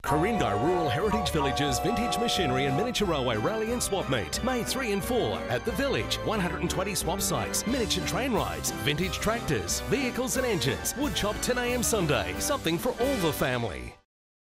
Quirindi Rural Heritage Village's vintage machinery and miniature railway rally and swap meet. May 3 and 4 at the village. 120 swap sites, miniature train rides, vintage tractors, vehicles and engines. Wood chop 10 a.m. Sunday. Something for all the family.